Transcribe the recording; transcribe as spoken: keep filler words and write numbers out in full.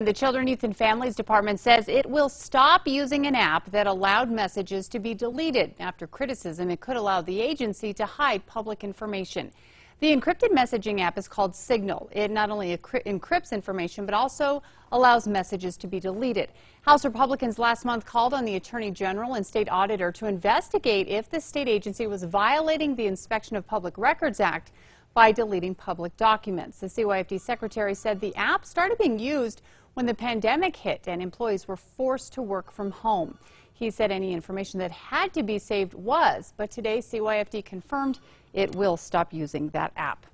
The Children, Youth and Families Department says it will stop using an app that allowed messages to be deleted. After criticism, it could allow the agency to hide public information. The encrypted messaging app is called Signal. It not only encrypts information, but also allows messages to be deleted. House Republicans last month called on the Attorney General and State Auditor to investigate if the state agency was violating the Inspection of Public Records Act by deleting public documents. The C Y F D secretary said the app started being used when the pandemic hit and employees were forced to work from home. He said any information that had to be saved was, but today C Y F D confirmed it will stop using that app.